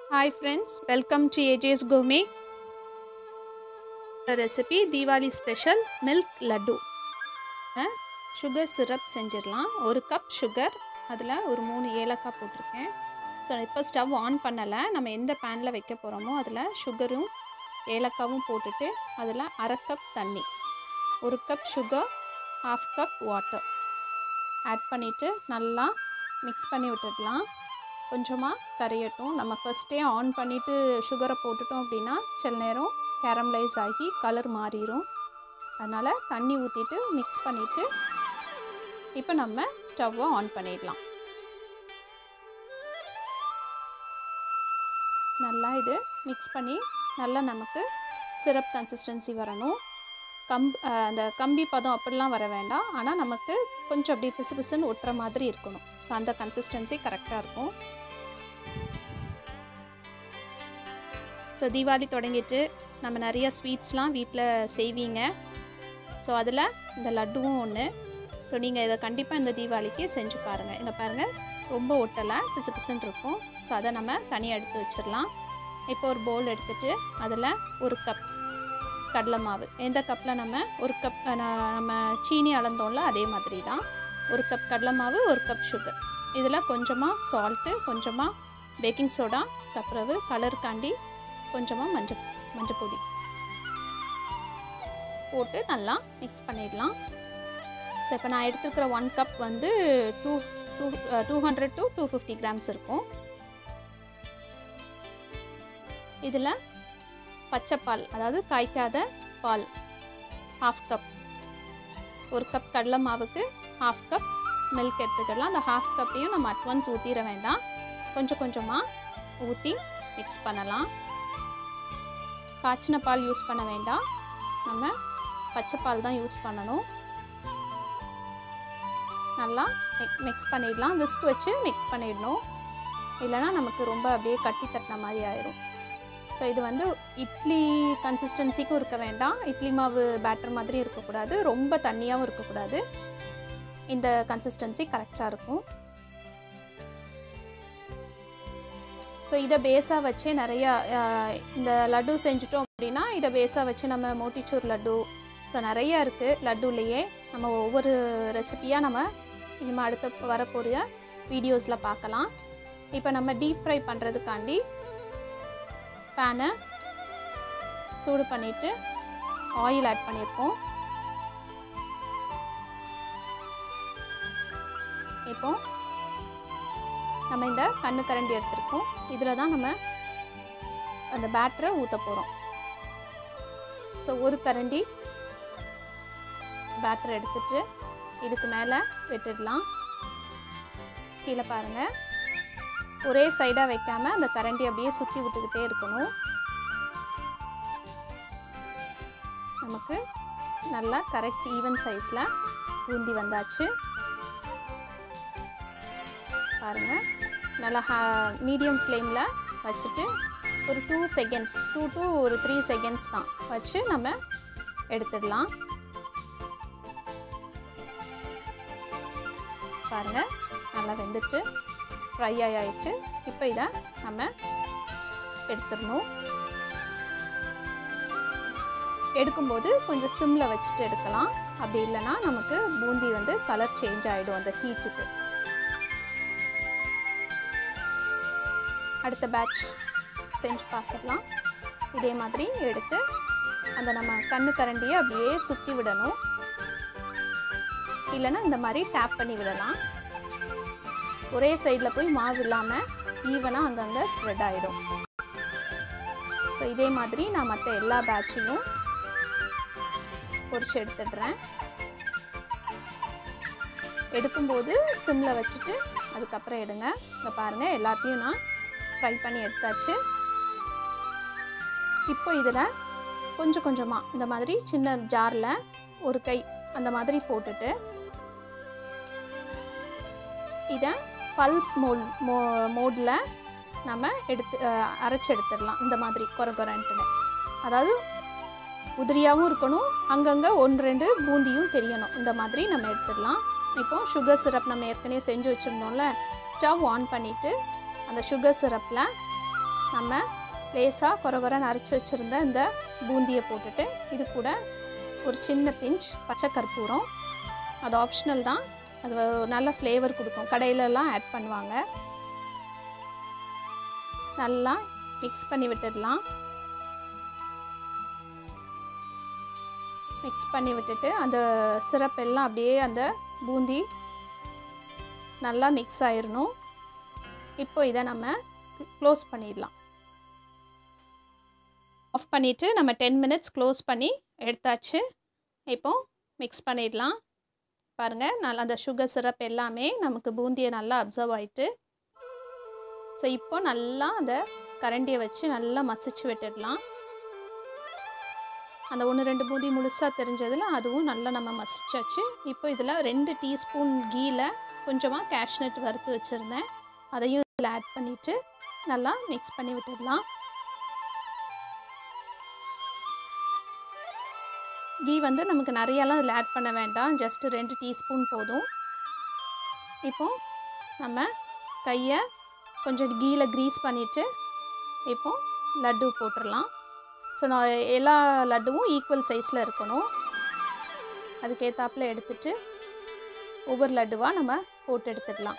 Hi friends, welcome to AJ's Gourmet. The recipe Diwali special milk laddu. Sugar syrup செஞ்சிரலாம். 1 cup sugar அதுல ஒரு 3 ஏலக்காய் போட்டுருக்கேன். So இப்போ ஸ்டவ் ஆன் பண்ணல. நம்ம எந்த பேன்ல வைக்க போறோமோ அதுல சுகரும் ஏலக்காவும் போட்டுட்டு அதுல 1/2 கப் தண்ணி 1 cup sugar 1/2 cup water add பண்ணிட்டு நல்லா மிக்ஸ் பண்ணி விட்டுடலாம். கொஞ்சமாக கரையட்டும். நம்ம ஃபஸ்ட்டே ஆன் பண்ணிவிட்டு சுகரை போட்டுட்டோம் அப்படின்னா சில நேரம் கேரமலைஸ் ஆகி கலர் மாறிடும். அதனால் தண்ணி ஊற்றிட்டு மிக்ஸ் பண்ணிவிட்டு இப்போ நம்ம ஸ்டவ்வை ஆன் பண்ணிடலாம். நல்லா இது மிக்ஸ் பண்ணி நல்லா நமக்கு சிரப் கன்சிஸ்டன்சி வரணும். அந்த கம்பி பதம் அப்படிலாம் வர வேண்டாம். ஆனால் நமக்கு கொஞ்சம் அப்படியே பிசு பிசுன்னு ஒட்டுற மாதிரி இருக்கணும். ஸோ அந்த கன்சிஸ்டன்சி கரெக்டாக இருக்கும். ஸோ தீபாவளி தொடங்கிட்டு நம்ம நிறைய ஸ்வீட்ஸ்லாம் வீட்டில் செய்வீங்க. ஸோ அதில் இந்த லட்டுவும் ஒன்று. ஸோ நீங்கள் இதை கண்டிப்பாக இந்த தீபாவளிக்கு செஞ்சு பாருங்கள். இங்கே பாருங்கள், ரொம்ப ஒட்டலை, பிசு பிசுன்னு இருக்கும். ஸோ அதை நம்ம தனியாக எடுத்து வச்சிடலாம். இப்போ ஒரு பவுல் எடுத்துகிட்டு அதில் 1 கப் கடலை மாவு, எந்த கப்பில் நம்ம 1 கப் நம்ம சீனி அளந்தோம்ல அதே மாதிரி தான் 1 கப் கடலை மாவு, 1 கப் சுகர். இதில் கொஞ்சமாக சால்ட்டு, கொஞ்சமாக பேக்கிங் சோடா, அப்புறம் கலருக்காண்டி கொஞ்சமாக மஞ்சள் பொடி போட்டு நல்லா மிக்ஸ் பண்ணிடலாம். ஸோ இப்போ நான் எடுத்துருக்கிற 1 கப் வந்து 200 to 250 கிராம்ஸ் இருக்கும். இதில் பச்சைப்பால், அதாவது காய்க்காத பால் 1/2 கப், 1 கப் கடலை மாவுக்கு 1/2 கப் மில்க் எடுத்துக்கலாம். அந்த 1/2 கப்பையும் நம்ம அட்வான்ஸ் ஊற்றிட வேண்டாம், கொஞ்சம் கொஞ்சமாக ஊற்றி மிக்ஸ் பண்ணலாம். காய்ச்சின பால் யூஸ் பண்ண வேண்டாம், நம்ம பச்சை பால் தான் யூஸ் பண்ணணும். நல்லா மிக்ஸ் பண்ணிடலாம். விஸ்க் வச்சு மிக்ஸ் பண்ணிடணும், இல்லைனா நமக்கு ரொம்ப அப்படியே கட்டி தட்டின மாதிரி ஆயிடும். ஸோ இது வந்து இட்லி கன்சிஸ்டன்சிக்கும் இருக்க வேண்டாம், இட்லி மாவு பேட்டர் மாதிரி இருக்கக்கூடாது, ரொம்ப தண்ணியாகவும் இருக்கக்கூடாது. இந்த கன்சிஸ்டன்சி கரெக்டாக இருக்கும். ஸோ இதை பேஸாக வச்சே நிறையா இந்த லட்டு செஞ்சுட்டோம் அப்படின்னா இதை பேஸாக வச்சு நம்ம மோட்டிச்சூர் லட்டு, ஸோ நிறையா இருக்குது லட்டுலேயே. நம்ம ஒவ்வொரு ரெசிப்பியாக நம்ம இனிமேல் அடுத்த வரப்போகிற வீடியோஸில் பார்க்கலாம். இப்போ நம்ம டீப் ஃப்ரை பண்ணுறதுக்காண்டி பேனை சூடு பண்ணிவிட்டு ஆயில் ஆட் பண்ணியிருக்கோம். இப்போ நம்ம இந்த கண்ணு கரண்டி எடுத்துருக்கோம், இதில் தான் நம்ம அந்த பேட்டரை ஊற்ற போகிறோம். ஸோ 1 கரண்டி பேட்டர் எடுத்துட்டு இதுக்கு மேலே விட்டுடலாம். கீழே பாருங்கள், ஒரே சைடாக வைக்காமல் அந்த கரண்டி அப்படியே சுற்றி விட்டுக்கிட்டே இருக்கணும். நமக்கு நல்லா கரெக்ட் ஈவன் சைஸில் பூந்தி வந்தாச்சு. பாருங்கள், நல்லா மீடியம் ஃப்ளேமில் வச்சுட்டு ஒரு 2 செகண்ட்ஸ், 2 to 3 செகண்ட்ஸ் தான் வச்சு நம்ம எடுத்துடலாம். பாருங்கள், நல்லா வெந்துட்டு ஃப்ரை ஆகிடுச்சு. இப்போ இதை நம்ம எடுத்துடணும். எடுக்கும்போது கொஞ்சம் சிம்மில் வச்சுட்டு எடுக்கலாம், அப்படி இல்லைன்னா நமக்கு பூந்தி வந்து கலர் சேஞ்ச் ஆகிடும் அந்த ஹீட்டுக்கு. அடுத்த பேட்ச் செஞ்சு பார்த்துடலாம். இதே மாதிரி எடுத்து அந்த நம்ம கண்ணு கரண்டியை அப்படியே சுற்றி விடணும், இல்லைன்னா இந்த மாதிரி டேப் பண்ணி விடலாம். ஒரே சைடில் போய் மாவு இல்லாமல் ஈவனாக அங்கங்கே ஸ்ப்ரெட் ஆகிடும். ஸோ இதே மாதிரி நான் மற்ற எல்லா பேட்சையும் பொரிச்சு எடுத்துடுறேன். எடுக்கும்போது சிம்மில் வச்சுட்டு அதுக்கப்புறம் எடுங்க. இப்போ பாருங்கள், எல்லாத்தையும் நான் ஃப்ரை பண்ணி எடுத்தாச்சு. இப்போ இதில் கொஞ்சம் கொஞ்சமாக இந்த மாதிரி சின்ன ஜாரில் ஒரு கை அந்த மாதிரி போட்டுட்டு இதை பல்ஸ் மோடில் நம்ம அரைச்சி எடுத்துடலாம். இந்த மாதிரி கொரகொரன்ட்டுன்னு, அதாவது உதிரியாகவும் இருக்கணும், அங்கங்கே 1-2 பூந்தியும் தெரியணும். இந்த மாதிரி நம்ம எடுத்துடலாம். இப்போ சுகர் சிரப் நம்ம ஏற்கனவே செஞ்சு வச்சுருந்தோம்ல, ஸ்டவ் ஆன் பண்ணிவிட்டு அந்த சுகர் சிரப்பில் நம்ம லேசாக கொரகொரன்னு அரைச்சி வச்சுருந்த இந்த பூந்தியை போட்டுட்டு இது கூட ஒரு சின்ன பிஞ்ச் பச்சை கற்பூரம், அது ஆப்ஷனல் தான், அது நல்ல ஃப்ளேவர் கொடுக்கும், கடையிலலாம் ஆட் பண்ணுவாங்க. நல்லா மிக்ஸ் பண்ணி விட்டுடலாம். மிக்ஸ் பண்ணி விட்டுட்டு அந்த சிரப் எல்லாம் அப்படியே அந்த பூந்தி நல்லா மிக்ஸ் ஆயிடணும். இப்போ இதை நம்ம க்ளோஸ் பண்ணிடலாம். ஆஃப் பண்ணிவிட்டு நம்ம 10 மினிட்ஸ் க்ளோஸ் பண்ணி எடுத்தாச்சு. இப்போது மிக்ஸ் பண்ணிடலாம். பாருங்கள், நல்லா அந்த சுகர் சிரப் எல்லாமே நமக்கு பூந்தியை நல்லா அப்சர்வ் ஆகிட்டு. ஸோ இப்போ நல்லா அந்த கரண்டியை வச்சு நல்லா மசிச்சு விட்டுடலாம். அந்த 1-2 பூந்தி முழுசாக தெரிஞ்சதில் அதுவும் நல்லா நம்ம மசிச்சாச்சு. இப்போ இதில் 2 டீஸ்பூன் கீயில் கொஞ்சமாக கேஷ்நட் வறுத்து வச்சுருந்தேன், அதையும் இதில் ஆட் பண்ணிவிட்டு நல்லா மிக்ஸ் பண்ணி விட்டுடலாம். கீ வந்து நமக்கு நிறையெல்லாம் இதில் ஆட் பண்ண வேண்டாம், ஜஸ்ட்டு 2 டீஸ்பூன் போதும். இப்போது நம்ம கையை கொஞ்சம் கீயில் க்ரீஸ் பண்ணிவிட்டு இப்போது லட்டு போட்டுடலாம். ஸோ நான் எல்லா லட்டுவும் ஈக்குவல் சைஸில் இருக்கணும், அதுக்கேற்றாப்பில் எடுத்துகிட்டு ஒவ்வொரு லட்டுவாக நம்ம போட்டு எடுத்துடலாம்.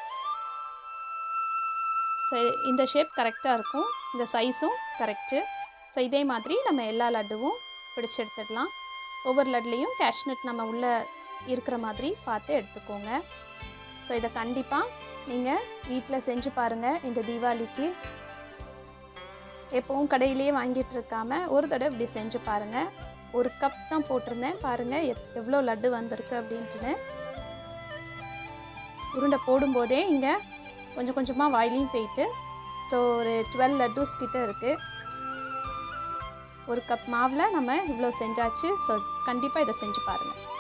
ஸோ இந்த ஷேப் கரெக்டாக இருக்கும், இந்த சைஸும் கரெக்டு. ஸோ இதே மாதிரி நம்ம எல்லா லட்டுவும் பிடிச்சி எடுத்துடலாம். ஒவ்வொரு லட்லேயும் கேஷ்நட் நம்ம உள்ளே இருக்கிற மாதிரி பார்த்து எடுத்துக்கோங்க. ஸோ இதை கண்டிப்பாக நீங்கள் வீட்டில் செஞ்சு பாருங்கள். இந்த தீபாவளிக்கு எப்போவும் கடையிலேயே வாங்கிட்டு இருக்காம ஒரு தடவை இப்படி செஞ்சு பாருங்கள். 1 கப் தான் போட்டிருந்தேன், பாருங்கள் எவ்வளோ லட்டு வந்திருக்கு அப்படின்ட்டுன்னு. உருண்டை போடும்போதே இங்கே கொஞ்சம் கொஞ்சமாக வாயிலையும் போயிட்டு, ஸோ ஒரு 12 லட்டூஸ் கிட்ட இருக்குது. 1 கப் மாவில் நம்ம இவ்வளோ செஞ்சாச்சு. ஸோ கண்டிப்பாக இதை செஞ்சு பாருங்கள்.